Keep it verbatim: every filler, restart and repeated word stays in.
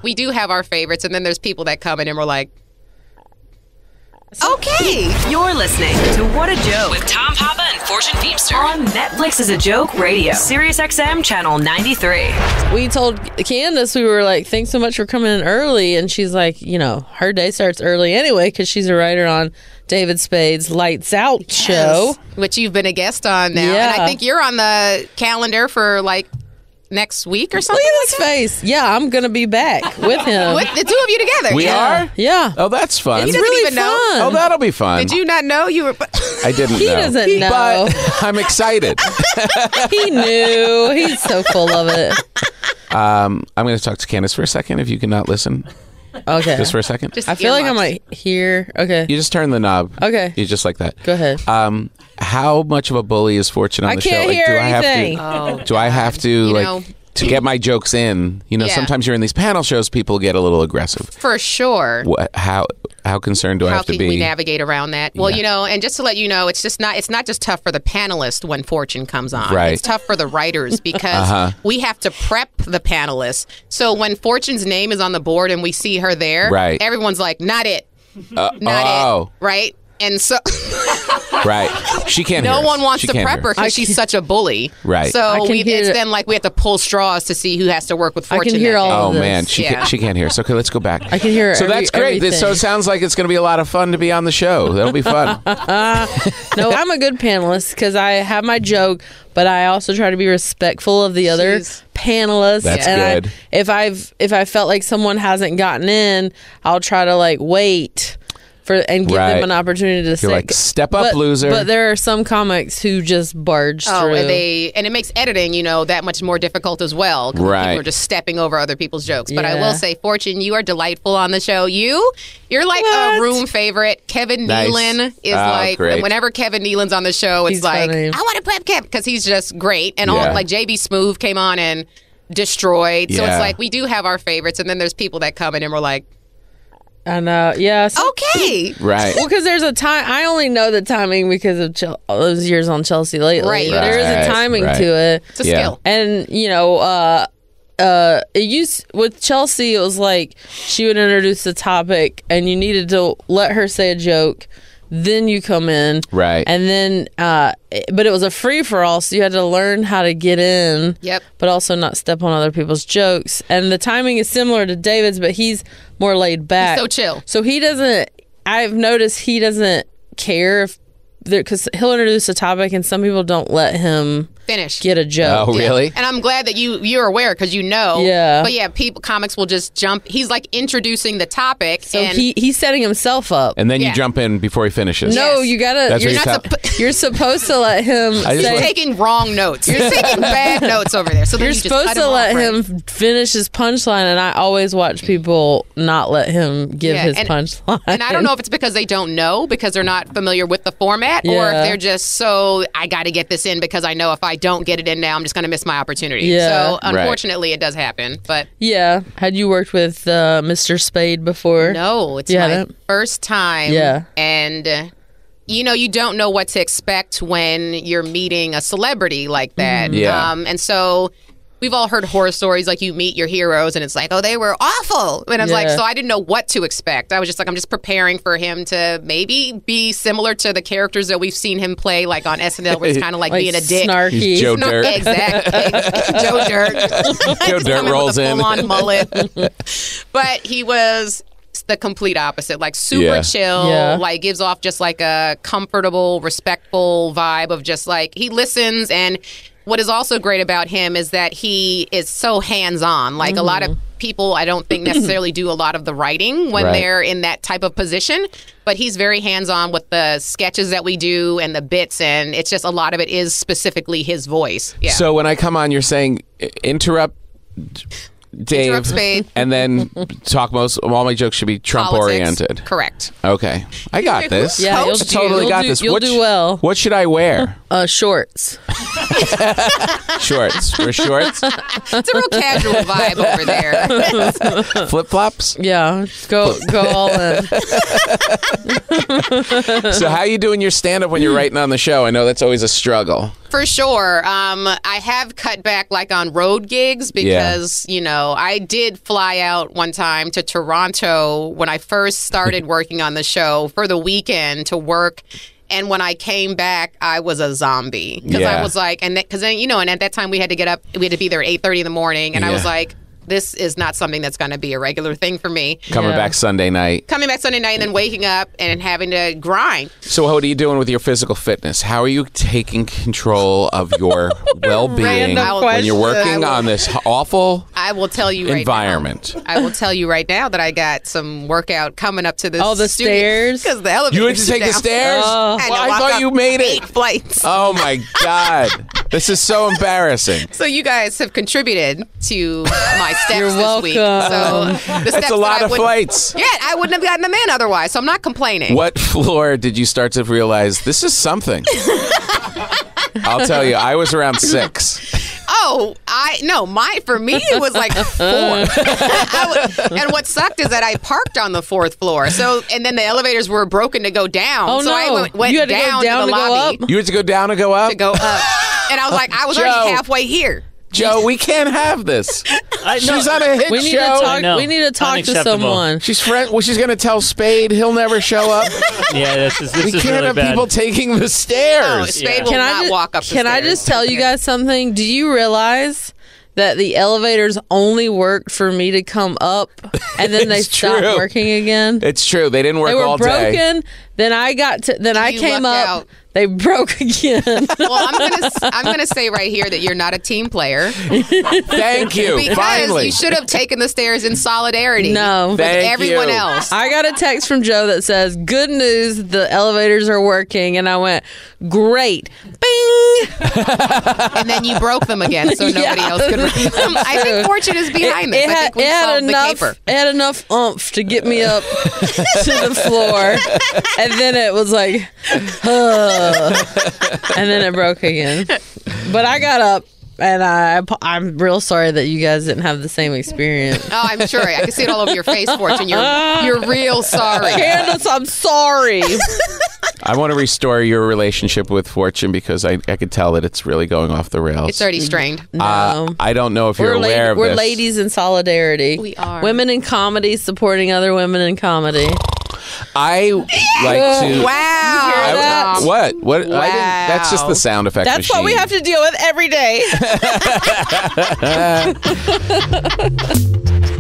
we do have our favorites, and then there's people that come in and we're like, okay. You're listening to What a Joke with Tom Papa and Fortune Feimster on Netflix is a Joke Radio, Sirius X M channel ninety-three. We told Candice, we were like, thanks so much for coming in early. And she's like, you know, her day starts early anyway because she's a writer on David Spade's Lights Out Yes. show. Which you've been a guest on now. Yeah. And I think you're on the calendar for like next week or something. Look at his face. Yeah, I'm going to be back with him. With the two of you together. We yeah. are? Yeah. Oh, that's fun. He It's doesn't really even know. fun. Oh, that'll be fun. Did you not know you were? I didn't He know. doesn't know. But I'm excited. He knew. He's so full of it. um, I'm going to talk to Candice for a second, if you cannot listen. Okay. Just for a second. Just I feel like I earmuffs. might hear. Okay. You just turn the knob. Okay. You just like that. Go ahead. Um, how much of a bully is Fortune on I the can't show? hear do I have anything. to? Oh, do I have to You like know- to get my jokes in? You know, Yeah. sometimes you're in these panel shows, people get a little aggressive. For sure. What? How? How concerned do I How have to can be? we navigate around that? Well, Yeah. you know, and just to let you know, it's just not it's not just tough for the panelists when Fortune comes on. Right. It's tough for the writers because Uh-huh. we have to prep the panelists. So when Fortune's name is on the board and we see her there, Right. everyone's like, not it. Uh, Not oh, it. Right? And so right. She can't. no hear us. one wants She to can't prep hear her us. because she's such a bully. Right. I So can we, hear it's it. then like we have to pull straws to see who has to work with I can Fortune. hear that all day. of Oh this. man, she Yeah. can't, she can't hear. So okay, let's go back. I can hear So every- that's great. This- So it everything. sounds like it's going to be a lot of fun to be on the show. That'll be fun. No, I'm a good panelist because I have my joke, but I also try to be respectful of the other She's- panelists. That's and I- good. if I've if I felt like someone hasn't gotten in, I'll try to like wait for and give Right. them an opportunity to say, like, "Step up, but, loser." But there are some comics who just barge Oh, through. and they and it makes editing, you know, that much more difficult as well. 'Cause Right. People are just stepping over other people's jokes. But I Yeah. will say, Fortune, you are delightful on the show. You, you're like What? a room favorite. Kevin Nice. Nealon is Oh, like great. whenever Kevin Nealon's on the show, it's He's like funny. I want to prep Kev because he's just great. And Yeah. all like J B Smoove came on and destroyed. So Yeah. it's like we do have our favorites, and then there's people that come in and we're like, and uh, yeah, so, okay, Right. well, because there's a time. I only know the timing because of Chel- all those years on Chelsea lately. Right. There is Right, a timing right. to it. it's a Yeah. skill. And you know, uh, uh, it used with Chelsea, it was like she would introduce the topic, and you needed to let her say a joke. Then you come in, Right. And then, uh, it- but it was a free for all, so you had to learn how to get in, Yep. but also not step on other people's jokes. And the timing is similar to David's, but he's more laid back, so chill. So he doesn't. I've noticed he doesn't care if because he'll introduce a topic, and some people don't let him Finish. get a joke. Oh, really? And I'm glad that you you're aware because you know. Yeah. But yeah, people comics will just jump. He's like introducing the topic, So and he he's setting himself up. And then Yeah. you jump in before he finishes. No, Yes. you gotta. That's You're, what not you suppo- you're supposed to let him. I just you're say, want- taking wrong notes. You're taking bad notes over there. So then you're you just supposed cut to him let off, right? him finish his punchline, and I always watch people not let him give Yeah, his and- punchline. And I don't know if it's because they don't know because they're not familiar with the format, or if Yeah. they're just so I got to get this in because I know if I don't get it in now, I'm just going to miss my opportunity. Yeah. So Right. unfortunately, it does happen. But Yeah. Had you worked with uh, Mister Spade before? no, it's You my haven't? first time. Yeah. And, uh, you know, you don't know what to expect when you're meeting a celebrity like that. Yeah. Um, and so we've all heard horror stories like you meet your heroes and it's like, oh, they were awful. And I was like, Yeah. so I didn't know what to expect. I was just like, I'm just preparing for him to maybe be similar to the characters that we've seen him play like on S N L where it's kind of like, Like being a dick. snarky. He's Joe No, Dirt. Exactly. Joe Dirt. Joe Just Dirt come in rolls with a in. full-on mullet. But he was the complete opposite. Like super Yeah. chill. Yeah. Like gives off just like a comfortable, respectful vibe of just like he listens. And what is also great about him is that he is so hands-on. Like a lot of people, I don't think necessarily do a lot of the writing when Right. they're in that type of position. But he's very hands-on with the sketches that we do and the bits. And it's just a lot of it is specifically his voice. Yeah. So when I come on, you're saying i- interrupt Dave, Interrupt Spade. and then talk most. All my jokes should be Trump Politics. oriented. Correct. Okay, I got this. Yeah, I you'll, totally you'll got do, this. You'll what do sh- well. What should I wear? Uh, shorts. Shorts. Wear shorts. It's a real casual vibe over there. Flip flops. Yeah, go go all in. So how you doing your stand up when you're writing on the show? I know that's always a struggle. For sure. Um, I have cut back like on road gigs because, yeah. you know, I did fly out one time to Toronto when I first started working on the show for the weekend to work. And when I came back, I was a zombie because yeah. I was like, and because then, you know, and at that time we had to get up, we had to be there at eight thirty in the morning. And yeah. I was like, this is not something that's going to be a regular thing for me. Coming yeah. back Sunday night. Coming back Sunday night and then waking up and having to grind. So what are you doing with your physical fitness? How are you taking control of your well-being when you're working will, on this awful I will tell you right environment? Now, I will tell you right now that I got some workout coming up to this Oh, the studio stairs? Because the elevator You had to take down. the stairs? Oh. Well, I thought you made it. Eight flights. Oh, my God. This is so embarrassing. So you guys have contributed to my steps You're this welcome. week. So the steps That's a lot that I of wouldn't- flights. Yeah, I wouldn't have gotten them in otherwise, so I'm not complaining. What floor did you start to realize this is something? I'll tell you, I was around six. Oh, I no, my for me it was like four. I was, and what sucked is that I parked on the fourth floor. So and then the elevators were broken to go down. Oh, so no. I went, went You had to go down, down to the to go lobby up? You had to go down and go up? to go up. And I was like, I was Joe. already halfway here. Joe, we can't have this. I, no, She's on a hit We need show. to talk. know. We need to talk to Unacceptable. someone. She's friend. Well, she's going to tell Spade he'll never show up. Yeah, this is this we is can't really have bad. people taking the No, stairs. Spade Yeah. will Can not I just, walk up the Can I stairs. just tell you guys something? Do you realize that the elevators only worked for me to come up, and then they It's stopped true. working again? It's true. They didn't work They were all broken. day. Then I got to. Then I You came lucked up. out. They broke again. Well, I'm gonna I'm gonna say right here that you're not a team player Thank you. because Finally. you should have taken the stairs in solidarity. No. with Thank everyone you. else. I got a text from Joe that says, "Good news, the elevators are working," and I went, "Great!" Bing. And then you broke them again, so nobody Yeah, else could read them. I think Fortune is behind this. It I had, think we it had solved enough. the caper. It had enough oomph to get me up to the floor, and then it was like, "Ugh." And then it broke again. But I got up, and I, I'm real sorry that you guys didn't have the same experience. Oh, I'm sure. I can see it all over your face, Fortune. You're you're real sorry. Candice, I'm sorry. I want to restore your relationship with Fortune because I, I could tell that it's really going off the rails. It's already strained. No. Uh, I don't know if you're We're, aware lady, of we're this. ladies in solidarity. We are. Women in comedy supporting other women in comedy. I like to. Wow. I- that? what? What? I didn't, that's just Wow. the sound effect That's machine. what we have to deal with every day.